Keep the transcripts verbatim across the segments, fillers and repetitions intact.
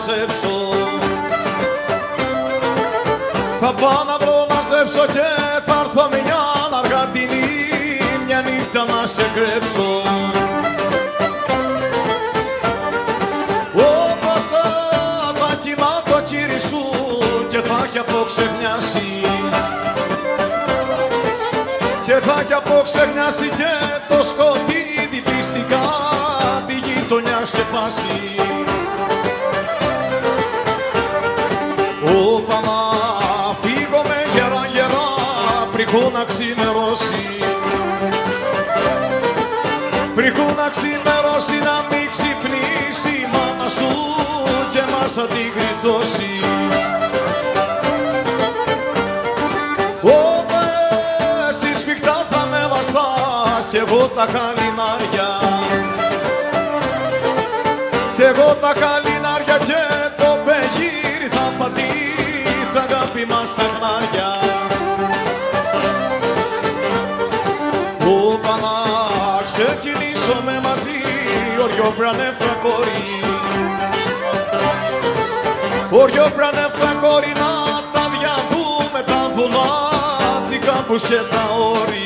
ζέψω. Θα πάω να βρω να ζέψω και θα έρθω μια αργατινή, μια νύχτα να σε κρέψω. Όπως θα κοιμά το κύρι σου και θα έχει αποξεχνιάσει, και θα έχει αποξεχνιάσει και το σκοτίδι πιστικά τη γειτονιά σκεπάσει. Όπα να φύγω με γερά γερά πριχού να ξημερώσει, πριχού να ξημερώσει, να μην ξυπνήσει η μάνα σου και μας θα την γριτσώσει. Όπα εσύ σφιχτά θα με βαστάς κι εγώ τα χαλινάρια, κι εγώ τα χαλινάρια και το πεγύρι θα πατήσει αγάπη μας τα χνάρια. Όπα να ξεκινήσουμε μαζί όριο πρανεύτα κόρη, όριο πρανεύτα κόρη, να τα διαβούμε τα βουνά, τσικάμπους και τα όρη.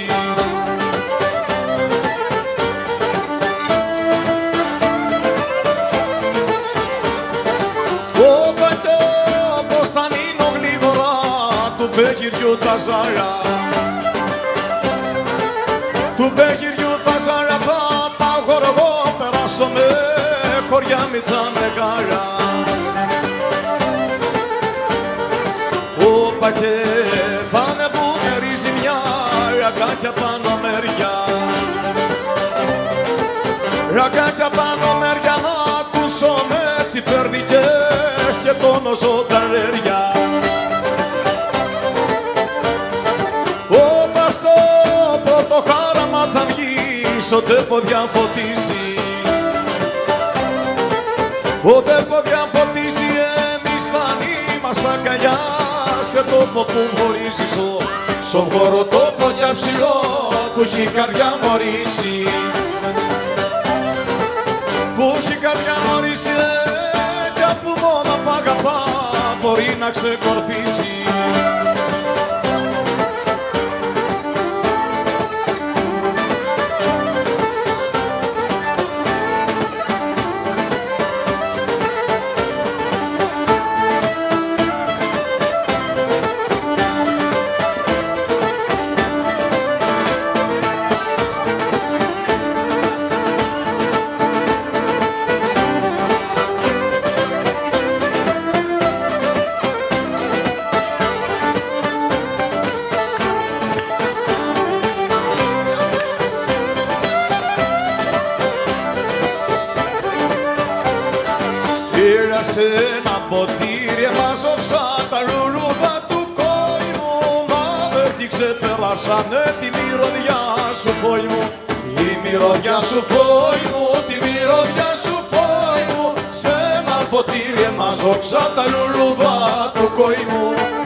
Του πεγυριού τα ζάρα, του πεγυριού τα ζάρα θα τα χορηγώ, περάσω με χωριά μίτσα μεγάλα. Όπα και θα ανεβούμε ριζιμιά, ρακάτια πάνω μεριά, ρακάτια πάνω μεριά, να ακούσω με τσιπέρδικες και τόνο ζωνταρέρια. Το χάραμα θα βγεις, ό,τι ποδιά φωτίζει, ό,τι ποδιά φωτίζει, εμείς θα είμαστε αγκαλιά σε τόπο που χωρίζει, στο βγόρο τόπο για ψηλό που έχει καρδιά μωρήσει, που έχει καρδιά μωρήσει κι που μόνο απ' αγαπά μπορεί να ξεκορφίσει. σε ένα ποτήρι έμαζοψα τα λουλούδα του κόημου. Μα δεν την ξεπεράσανε τη μυρωδιά σου φόη μου. Η μυρωδιά σου φόη μου, τη μυρωδιά σου φόη μου. Σε ένα ποτήρι έμαζοψα τα λουλούδα του κόημου.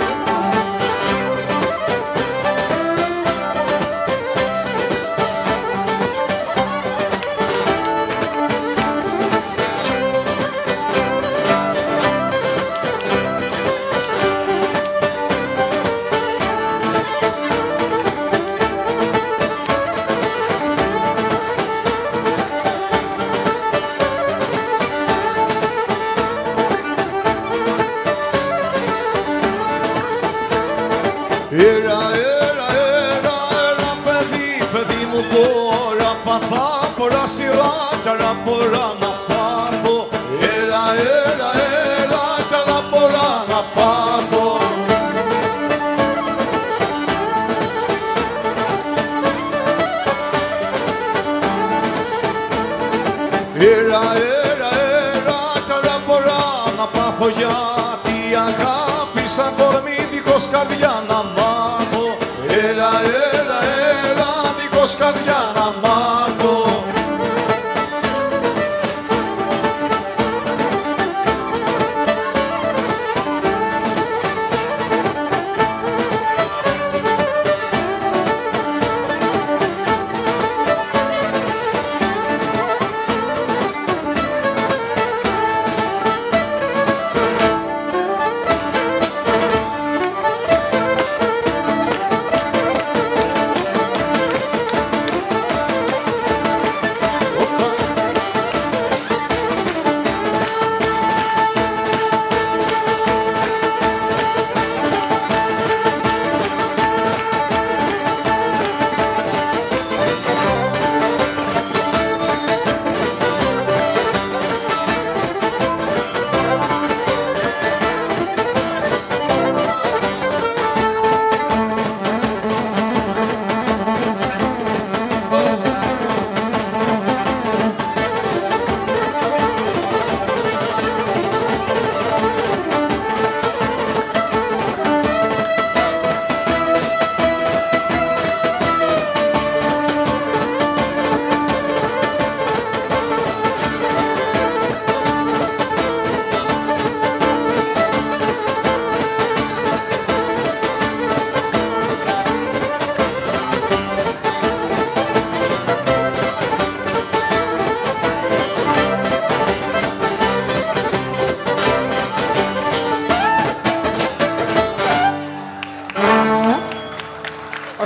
Έλα, έλα, έλα, έλα, παιδί, παιδί μου, πολλά παθά, πολλά σειρά, κι άλλα πολλά να πάθω. Έλα, έλα, έλα, κι άλλα πολλά να πάθω. Έλα, έλα, έλα, κι άλλα πολλά να πάθω, γιατί η αγάπη σαν κορμί δίχως καρδιά να μάθω. Έλα, έλα, έλα, δίχως καρδιά να μάθω.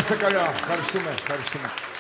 είστε καλά. Ευχαριστούμε. Ευχαριστούμε.